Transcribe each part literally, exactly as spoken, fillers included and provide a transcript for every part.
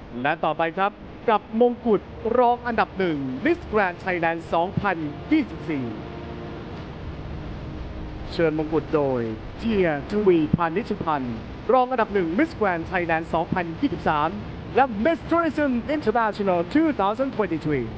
และต่อไปครับกับมงกุฎรองอันดับหนึ่ง Miss Grand Thailand สองพันยี่สิบสี่ เชิญมงกุฎโดยเจียทวีพานิชพันธ์รองอันดับหนึ่ง Miss Grand Thailand สองพันยี่สิบสาม และ Miss Tourism International สองพันยี่สิบสาม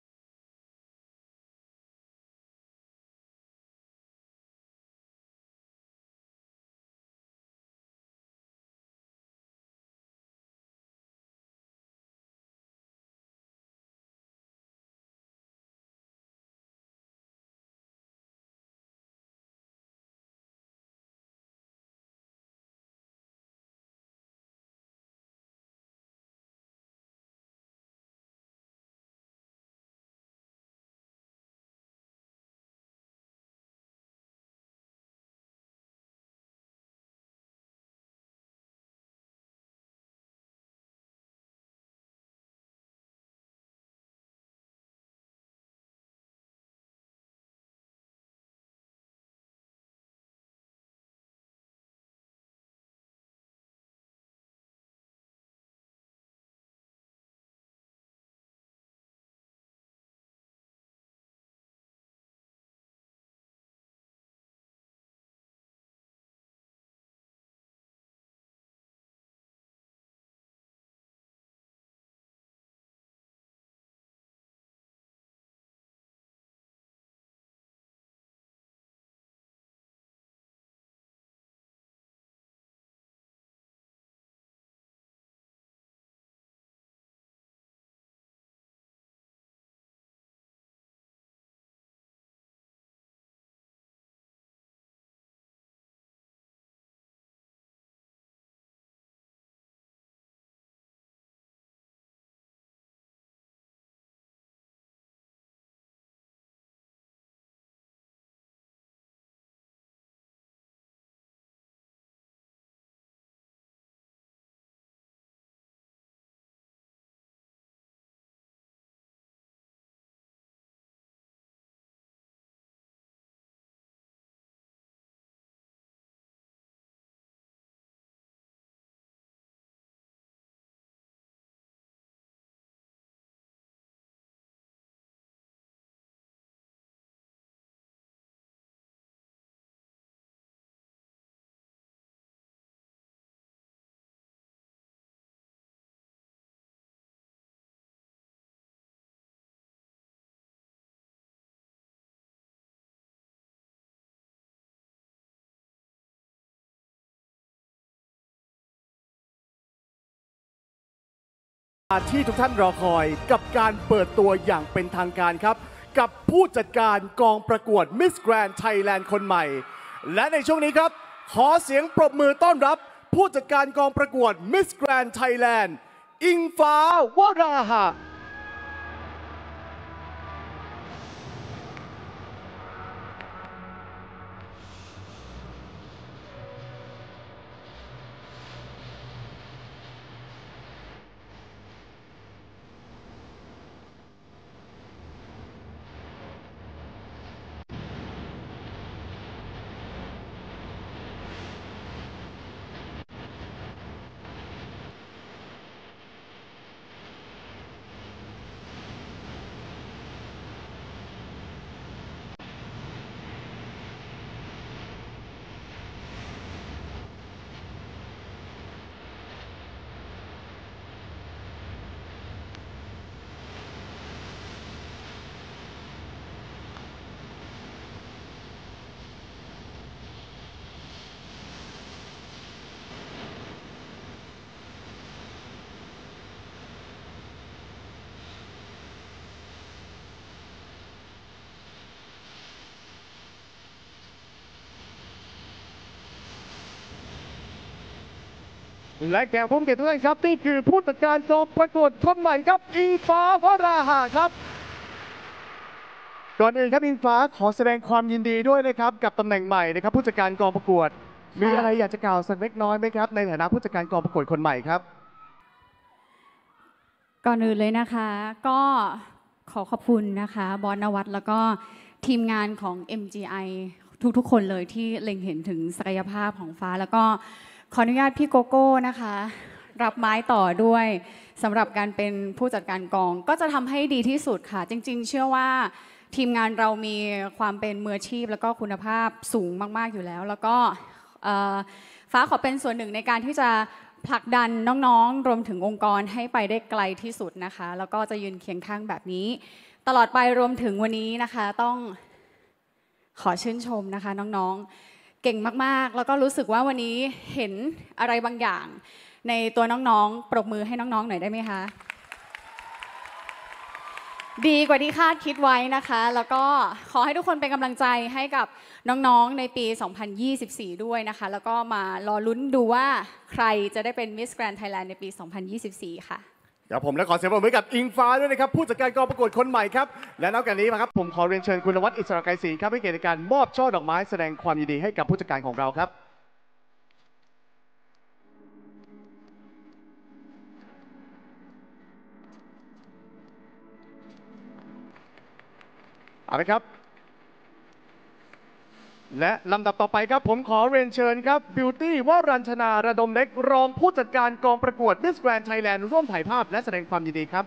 ที่ทุกท่านรอคอยกับการเปิดตัวอย่างเป็นทางการครับกับผู้จัดการกองประกวด Miss Grand Thailand คนใหม่และในช่วงนี้ครับขอเสียงปรบมือต้อนรับผู้จัดการกองประกวด Miss Grand Thailand อิงฟ้าวราหะและแก่ผมเกียรติทุกท่านครับนี่คือผู้จัดการกองประกวดคนใหม่ครับอิงฟ้าวราหะครับก่อนอื่นครับอิงฟ้าขอแสดงความยินดีด้วยนะครับกับตำแหน่งใหม่นะครับผู้จัดการกองประกวดมีอะไรอยากจะกล่าวสักเล็กน้อยไหมครับในฐานะผู้จัดการกองประกวดคนใหม่ครับก่อนอื่นเลยนะคะก็ขอขอบคุณนะคะบอสนวัตแล้วก็ทีมงานของ เอ็ม จี ไอ ทุกๆคนเลยที่เล็งเห็นถึงศักยภาพของฟ้าแล้วก็ขออนุญาตพี่โกโก้นะคะรับไม้ต่อด้วยสำหรับการเป็นผู้จัดการกองก็จะทำให้ดีที่สุดค่ะจริงๆเชื่อว่าทีมงานเรามีความเป็นมืออาชีพแล้วก็คุณภาพสูงมากๆอยู่แล้วแล้วก็ฟ้าขอเป็นส่วนหนึ่งในการที่จะผลักดันน้องๆรวมถึงองค์กรให้ไปได้ไกลที่สุดนะคะแล้วก็จะยืนเคียงข้างแบบนี้ตลอดไปรวมถึงวันนี้นะคะต้องขอชื่นชมนะคะน้องๆเก่งมากๆแล้วก็รู้สึกว่าวันนี้เห็นอะไรบางอย่างในตัวน้องๆปรบมือให้น้องๆหน่อยได้ไหมคะดีกว่าที่คาดคิดไว้นะคะแล้วก็ขอให้ทุกคนเป็นกำลังใจให้กับน้องๆในปี สองพันยี่สิบสี่ ด้วยนะคะแล้วก็มารอลุ้นดูว่าใครจะได้เป็น Miss Grand Thailand ในปี สองพันยี่สิบสี่ ค่ะเดี๋ยวผมและขอเสียงปรบมือกับอิงฟ้าด้วยนะครับผู้จัดการกองประกวดคนใหม่ครับและนอกจากนี้นะครับผมขอเรียนเชิญคุณนวัดอิสระไกรศรีครับให้เกียรติในการมอบช่อดอกไม้แสดงความยินดีให้กับผู้จัดการของเราครับเอาละครับและลำดับต่อไปครับผมขอเรียนเชิญครับบิวตี้วรัญชนาระดมเล็กรองผู้จัดการกองประกวด Miss Grand Thailand ร่วมถ่ายภาพและแสดงความยินดีครับ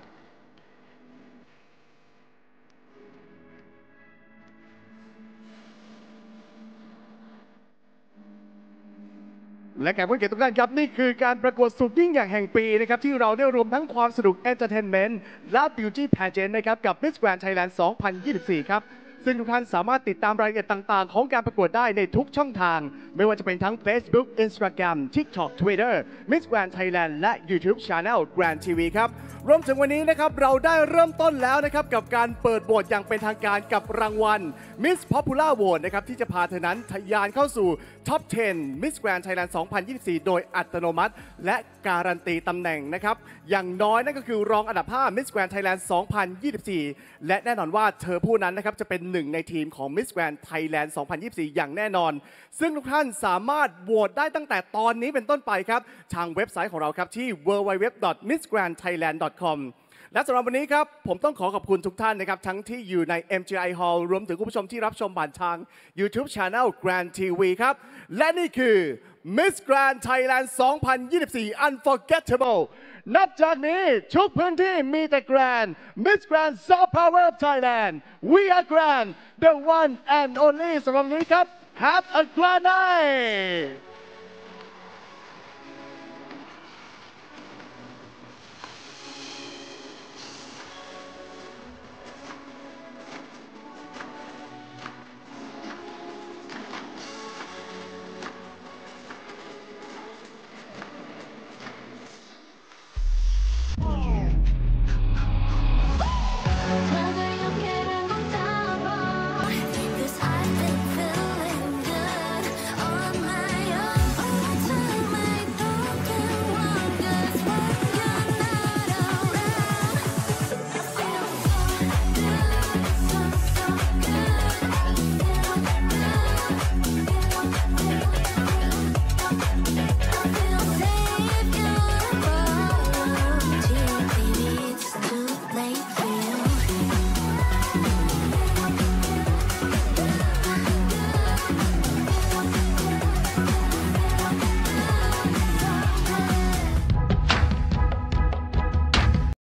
และแขกผู้เกียรติทุกท่านครับนี่คือการประกวดสุดยิ่งใหญ่แห่งปีนะครับที่เราได้รวมทั้งความสนุก Entertainment และ Beauty Pageant นะครับกับ Miss Grand Thailand สองพันยี่สิบสี่ ครับซึ่งทุกท่านสามารถติดตามรายละเอียดต่างๆของการประกวดได้ในทุกช่องทางไม่ว่าจะเป็นทั้ง Facebook Instagram TikTok Twitter Miss Grand Thailand และ YouTube Channel Grand ที วี ครับรวมถึงวันนี้นะครับเราได้เริ่มต้นแล้วนะครับกับการเปิดโหวตอย่างเป็นทางการกับรางวัล Miss Popular Vote นะครับที่จะพาเธอนั้นทะยานเข้าสู่ Top สิบ Miss Grand Thailand สองพันยี่สิบสี่ โดยอัตโนมัติและการันตีตำแหน่งนะครับอย่างน้อยนั่นก็คือรองอันดับ ห้า Miss Grand Thailand สองพันยี่สิบสี่ และแน่นอนว่าเธอผู้นั้นนะครับจะเป็นหนึ่งในทีมของ Miss Grand Thailand สองพันยี่สิบสี่ อย่างแน่นอนซึ่งทุกท่านสามารถโหวตได้ตั้งแต่ตอนนี้เป็นต้นไปครับทางเว็บไซต์ของเราครับที่ ดับเบิลยู ดับเบิลยู ดับเบิลยู ดอท มิสแกรนด์ไทยแลนด์ ดอท คอม และสำหรับวันนี้ครับผมต้องขอขอบคุณทุกท่านนะครับทั้งที่อยู่ใน เอ็ม จี ไอ Hall รวมถึงคุณผู้ชมที่รับชมผ่านทาง YouTube Channel Grand ที วี ครับและนี่คือ Miss Grand Thailand สองพันยี่สิบสี่ Unforgettable นับจากนี้ทุกพื้นที่มีแต่ Grand Miss Grand Soft Power of Thailand We are Grand the one and only สำหรับวันนี้ครับ Have a grand night